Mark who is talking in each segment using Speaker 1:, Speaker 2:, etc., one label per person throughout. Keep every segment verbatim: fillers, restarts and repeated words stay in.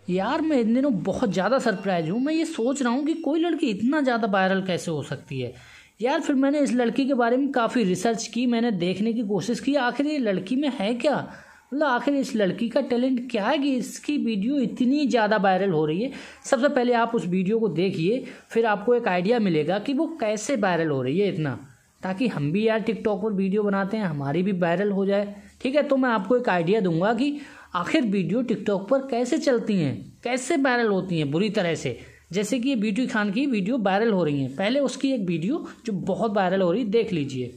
Speaker 1: यार मैं इन दिनों बहुत ज़्यादा सरप्राइज हूँ। मैं ये सोच रहा हूँ कि कोई लड़की इतना ज़्यादा वायरल कैसे हो सकती है यार। फिर मैंने इस लड़की के बारे में काफ़ी रिसर्च की, मैंने देखने की कोशिश की आखिर ये लड़की में है क्या, मतलब आखिर इस लड़की का टैलेंट क्या है कि इसकी वीडियो इतनी ज़्यादा वायरल हो रही है। सबसे पहले आप उस वीडियो को देखिए, फिर आपको एक आइडिया मिलेगा कि वो कैसे वायरल हो रही है इतना, ताकि हम भी यार टिकटॉक पर वीडियो बनाते हैं, हमारी भी वायरल हो जाए। ठीक है, तो मैं आपको एक आइडिया दूंगा कि आखिर वीडियो टिकटॉक पर कैसे चलती हैं, कैसे वायरल होती हैं बुरी तरह से। जैसे कि ये ब्यूटी खान की वीडियो वायरल हो रही है, पहले उसकी एक वीडियो जो बहुत वायरल हो रही है देख लीजिए।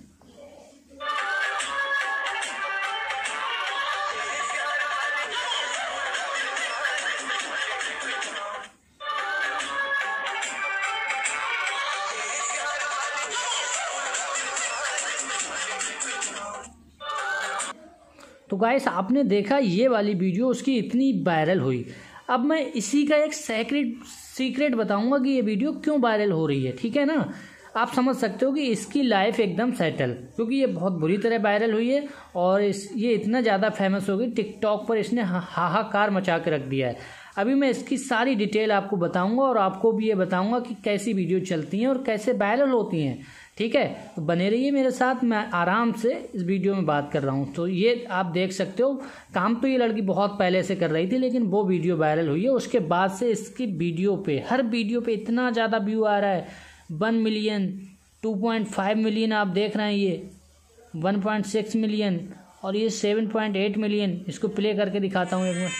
Speaker 1: तो गाइस आपने देखा ये वाली वीडियो उसकी इतनी वायरल हुई। अब मैं इसी का एक सीक्रेट सीक्रेट बताऊंगा कि ये वीडियो क्यों वायरल हो रही है। ठीक है ना, आप समझ सकते हो कि इसकी लाइफ एकदम सेटल, क्योंकि ये बहुत बुरी तरह वायरल हुई है और इस ये इतना ज़्यादा फेमस हो गई टिकटॉक पर, इसने हाहाकार मचा के रख दिया है। अभी मैं इसकी सारी डिटेल आपको बताऊंगा और आपको भी ये बताऊंगा कि कैसी वीडियो चलती हैं और कैसे वायरल होती हैं। ठीक है, तो बने रहिए मेरे साथ, मैं आराम से इस वीडियो में बात कर रहा हूँ। तो ये आप देख सकते हो, काम तो ये लड़की बहुत पहले से कर रही थी, लेकिन वो वीडियो वायरल हुई है। उसके बाद से इसकी वीडियो पे, हर वीडियो पे इतना ज़्यादा व्यू आ रहा है, one million, two point five million आप देख रहे हैं, ये वन पॉइंट सिक्स मिलियन और ये सेवन पॉइंट एट मिलियन। इसको प्ले करके दिखाता हूँ एक मिनट,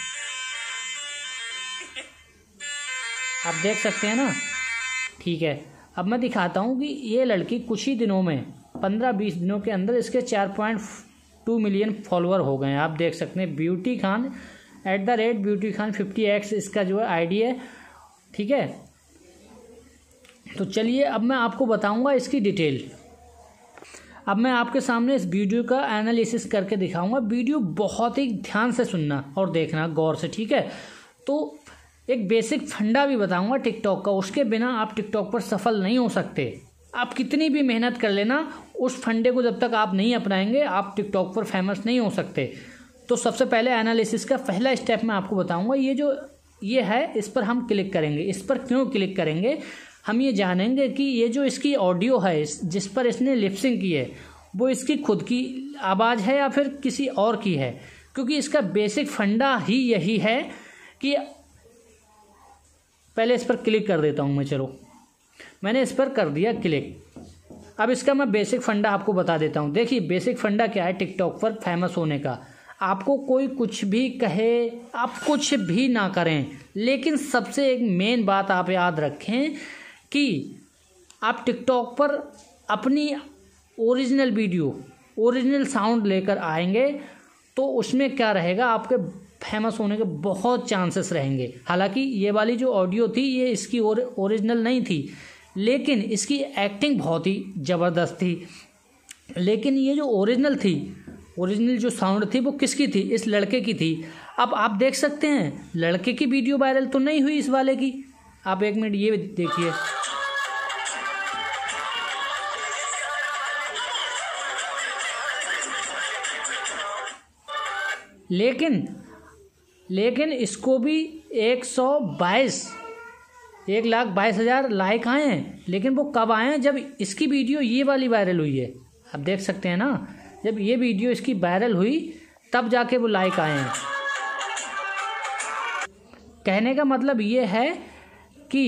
Speaker 1: आप देख सकते हैं ना। ठीक है, अब मैं दिखाता हूँ कि ये लड़की कुछ ही दिनों में, पंद्रह बीस दिनों के अंदर इसके चार पॉइंट टू मिलियन फॉलोअर हो गए हैं। आप देख सकते हैं Beauty Khan at the rate Beauty Khan fifty X इसका जो है आईडी है। ठीक है, तो चलिए अब मैं आपको बताऊंगा इसकी डिटेल। अब मैं आपके सामने इस वीडियो का एनालिसिस करके दिखाऊंगा। वीडियो बहुत ही ध्यान से सुनना और देखना गौर से। ठीक है, तो एक बेसिक फंडा भी बताऊंगा टिकटॉक का, उसके बिना आप टिकटॉक पर सफल नहीं हो सकते। आप कितनी भी मेहनत कर लेना, उस फंडे को जब तक आप नहीं अपनाएंगे आप टिकटॉक पर फेमस नहीं हो सकते। तो सबसे पहले एनालिसिस का पहला स्टेप मैं आपको बताऊंगा। ये जो ये है, इस पर हम क्लिक करेंगे। इस पर क्यों क्लिक करेंगे, हम ये जानेंगे कि ये जो इसकी ऑडियो है जिस पर इसने लिपसिंग की है, वो इसकी खुद की आवाज़ है या फिर किसी और की है। क्योंकि इसका बेसिक फंडा ही यही है कि, पहले इस पर क्लिक कर देता हूं मैं। चलो, मैंने इस पर कर दिया क्लिक। अब इसका मैं बेसिक फंडा आपको बता देता हूं। देखिए बेसिक फंडा क्या है टिकटॉक पर फेमस होने का। आपको कोई कुछ भी कहे, आप कुछ भी ना करें, लेकिन सबसे एक मेन बात आप याद रखें कि आप टिकटॉक पर अपनी ओरिजिनल वीडियो, ओरिजिनल साउंड लेकर आएंगे तो उसमें क्या रहेगा, आपके फेमस होने के बहुत चांसेस रहेंगे। हालांकि ये वाली जो ऑडियो थी ये इसकी ओरिजिनल नहीं थी, लेकिन इसकी एक्टिंग बहुत ही ज़बरदस्त थी। लेकिन ये जो ओरिजिनल थी, ओरिजिनल जो साउंड थी वो किसकी थी, इस लड़के की थी। अब आप देख सकते हैं लड़के की वीडियो वायरल तो नहीं हुई इस वाले की। आप एक मिनट ये देखिए, लेकिन लेकिन इसको भी एक सौ बाईस एक लाख बाईस हज़ार लाइक आए हैं। लेकिन वो कब आए हैं, जब इसकी वीडियो ये वाली वायरल हुई है। आप देख सकते हैं ना, जब ये वीडियो इसकी वायरल हुई तब जाके वो लाइक आए हैं। कहने का मतलब ये है कि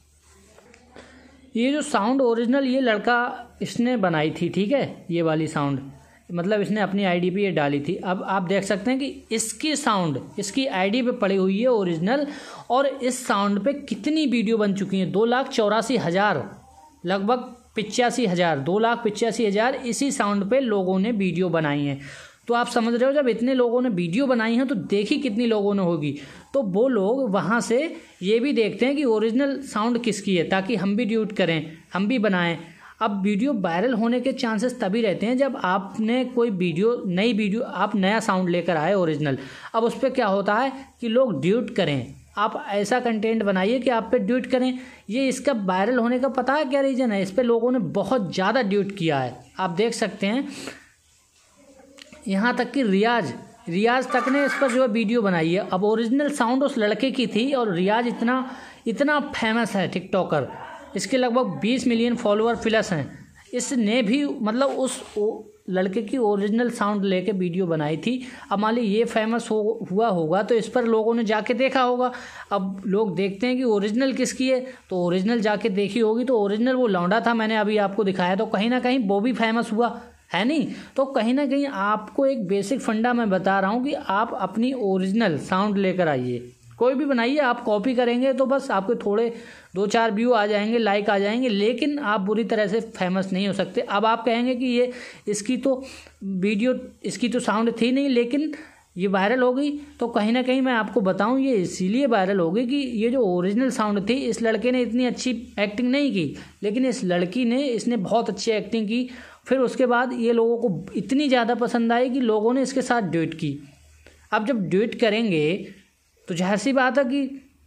Speaker 1: ये जो साउंड ओरिजिनल ये लड़का इसने बनाई थी। ठीक है, ये वाली साउंड मतलब इसने अपनी आईडी पे ये डाली थी। अब आप देख सकते हैं कि इसकी साउंड इसकी आईडी पे पड़ी हुई है ओरिजिनल, और इस साउंड पे कितनी वीडियो बन चुकी हैं, दो लाख चौरासी हज़ार लगभग पिचासी हज़ार दो लाख पिचासी हज़ार इसी साउंड पे लोगों ने वीडियो बनाई हैं। तो आप समझ रहे हो, जब इतने लोगों ने वीडियो बनाई हैं तो देखी कितनी लोगों ने होगी। तो वो लोग वहाँ से ये भी देखते हैं कि ओरिजिनल साउंड किसकी है, ताकि हम भी ड्यूट करें, हम भी बनाएं। अब वीडियो वायरल होने के चांसेस तभी रहते हैं जब आपने कोई वीडियो, नई वीडियो, आप नया साउंड लेकर आए ओरिजिनल। अब उस पर क्या होता है कि लोग ड्यूट करें। आप ऐसा कंटेंट बनाइए कि आप पे ड्यूट करें। ये इसका वायरल होने का पता है क्या रीज़न है, इस पर लोगों ने बहुत ज़्यादा ड्यूट किया है। आप देख सकते हैं यहाँ तक कि रियाज रियाज तक ने इस पर जो है वीडियो बनाई है। अब ओरिजिनल साउंड उस लड़के की थी और रियाज इतना इतना फेमस है टिकटॉकर, इसके लगभग बीस मिलियन फॉलोअर प्लस हैं। इसने भी मतलब उस लड़के की ओरिजिनल साउंड लेके वीडियो बनाई थी। अब मान ली ये फेमस हो हुआ होगा तो इस पर लोगों ने जाके देखा होगा। अब लोग देखते हैं कि ओरिजिनल किसकी है, तो ओरिजिनल जाके देखी होगी, तो ओरिजिनल वो लौंडा था, मैंने अभी आपको दिखाया, तो कहीं ना कहीं वो भी फेमस हुआ है नहीं। तो कहीं ना कहीं आपको एक बेसिक फंडा मैं बता रहा हूँ कि आप अपनी ओरिजिनल साउंड लेकर आइए। कोई भी बनाइए, आप कॉपी करेंगे तो बस आपके थोड़े दो चार व्यू आ जाएंगे, लाइक आ जाएंगे, लेकिन आप बुरी तरह से फेमस नहीं हो सकते। अब आप कहेंगे कि ये इसकी तो वीडियो, इसकी तो साउंड थी नहीं, लेकिन ये वायरल हो गई। तो कहीं ना कहीं मैं आपको बताऊं ये इसीलिए वायरल हो गई कि ये जो ओरिजिनल साउंड थी, इस लड़के ने इतनी अच्छी एक्टिंग नहीं की, लेकिन इस लड़की ने इसने बहुत अच्छी एक्टिंग की। फिर उसके बाद ये लोगों को इतनी ज़्यादा पसंद आई कि लोगों ने इसके साथ ड्यूट की। अब जब ड्यूट करेंगे तो जाहिर सी बात है कि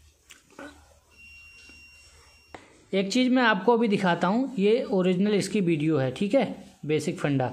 Speaker 1: एक चीज़ मैं आपको अभी दिखाता हूँ, ये ओरिजिनल इसकी वीडियो है, ठीक है, बेसिक फंडा,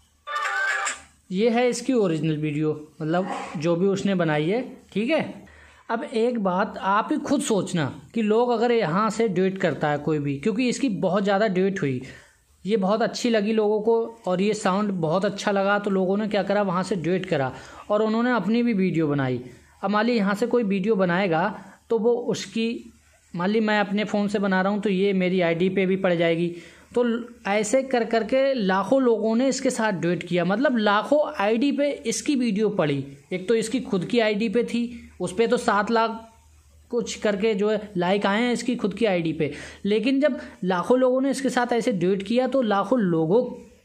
Speaker 1: ये है इसकी ओरिजिनल वीडियो, मतलब जो भी उसने बनाई है, ठीक है। अब एक बात आप ही खुद सोचना कि लोग अगर यहाँ से ड्यूट करता है कोई भी, क्योंकि इसकी बहुत ज़्यादा ड्यूट हुई, ये बहुत अच्छी लगी लोगों को और ये साउंड बहुत अच्छा लगा, तो लोगों ने क्या करा, वहाँ से ड्यूट करा और उन्होंने अपनी भी वीडियो बनाई। अब मान ली यहाँ से कोई वीडियो बनाएगा तो वो उसकी, मान ली मैं अपने फ़ोन से बना रहा हूँ तो ये मेरी आईडी पे भी पड़ जाएगी। तो ऐसे कर कर के लाखों लोगों ने इसके साथ ड्यूट किया, मतलब लाखों आईडी पे इसकी वीडियो पड़ी। एक तो इसकी खुद की आईडी पे थी, उस पर तो सात लाख कुछ करके जो है लाइक आए हैं इसकी खुद की आईडी पे, लेकिन जब लाखों लोगों ने इसके साथ ऐसे ड्यूट किया तो लाखों लोगों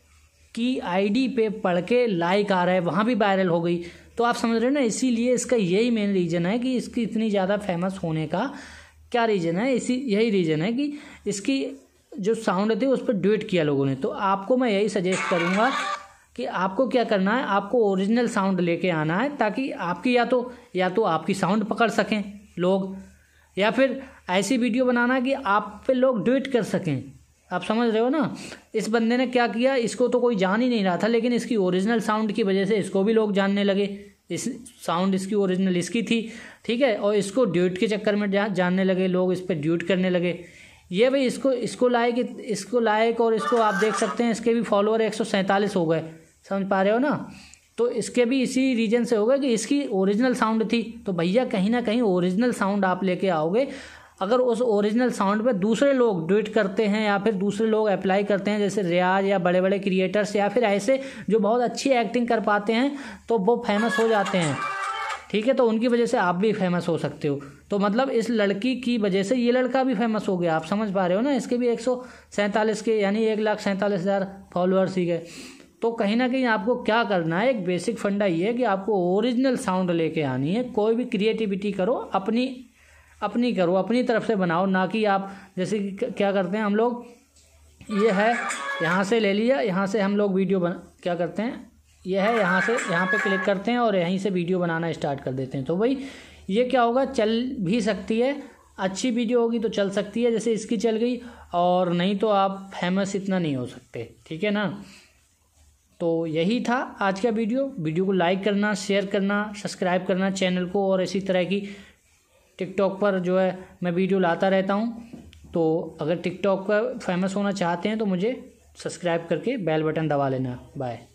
Speaker 1: की आईडी पे पढ़ के लाइक आ रहा है, वहाँ भी वायरल हो गई। तो आप समझ रहे हो ना, इसीलिए इसका यही मेन रीज़न है कि इसकी इतनी ज़्यादा फेमस होने का क्या रीज़न है, इसी यही रीज़न है कि इसकी जो साउंड थी उस पर ड्यूट किया लोगों ने। तो आपको मैं यही सजेस्ट करूँगा कि आपको क्या करना है, आपको ओरिजिनल साउंड लेके आना है, ताकि आपकी या तो या तो आपकी साउंड पकड़ सकें लोग, या फिर ऐसी वीडियो बनाना कि आप पे लोग ड्यूट कर सकें। आप समझ रहे हो ना, इस बंदे ने क्या किया, इसको तो कोई जान ही नहीं रहा था, लेकिन इसकी ओरिजिनल साउंड की वजह से इसको भी लोग जानने लगे। इस साउंड इसकी ओरिजिनल इसकी थी, ठीक है, और इसको ड्यूट के चक्कर में जा, जानने लगे लोग, इस पर ड्यूट करने लगे। ये भाई इसको इसको लाइक इसको लाइक और इसको आप देख सकते हैं इसके भी फॉलोअर एक सौ सैंतालीस हो गए, समझ पा रहे हो ना। तो इसके भी इसी रीजन से हो गया कि इसकी ओरिजिनल साउंड थी। तो भैया कहीं ना कहीं ओरिजिनल साउंड आप लेके आओगे, अगर उस ओरिजिनल साउंड पे दूसरे लोग ड्यूट करते हैं या फिर दूसरे लोग अप्लाई करते हैं, जैसे रियाज या बड़े बड़े क्रिएटर्स या फिर ऐसे जो बहुत अच्छी एक्टिंग कर पाते हैं, तो वो फेमस हो जाते हैं, ठीक है। तो उनकी वजह से आप भी फेमस हो सकते हो। तो मतलब इस लड़की की वजह से ये लड़का भी फेमस हो गया, आप समझ पा रहे हो ना। इसके भी एक सौ सैंतालीस के यानी एक लाख सैंतालीस हज़ार फॉलोअर्स ही गए। तो कहीं ना कहीं आपको क्या करना है, एक बेसिक फंडा ये है कि आपको ओरिजिनल साउंड लेके आनी है। कोई भी क्रिएटिविटी करो, अपनी अपनी करो, अपनी तरफ से बनाओ, ना कि आप जैसे कि क्या करते हैं हम लोग, ये है यहाँ से ले लिया, यहाँ से हम लोग वीडियो बना क्या करते हैं, ये है यहाँ से यहाँ पे क्लिक करते हैं और यहीं से वीडियो बनाना स्टार्ट कर देते हैं। तो भाई ये क्या होगा, चल भी सकती है, अच्छी वीडियो होगी तो चल सकती है, जैसे इसकी चल गई, और नहीं तो आप फेमस इतना नहीं हो सकते, ठीक है ना। तो यही था आज का वीडियो। वीडियो को लाइक करना, शेयर करना, सब्सक्राइब करना चैनल को, और इसी तरह की टिकटॉक पर जो है मैं वीडियो लाता रहता हूँ। तो अगर टिकटॉक पर फेमस होना चाहते हैं तो मुझे सब्सक्राइब करके बेल बटन दबा लेना। बाय।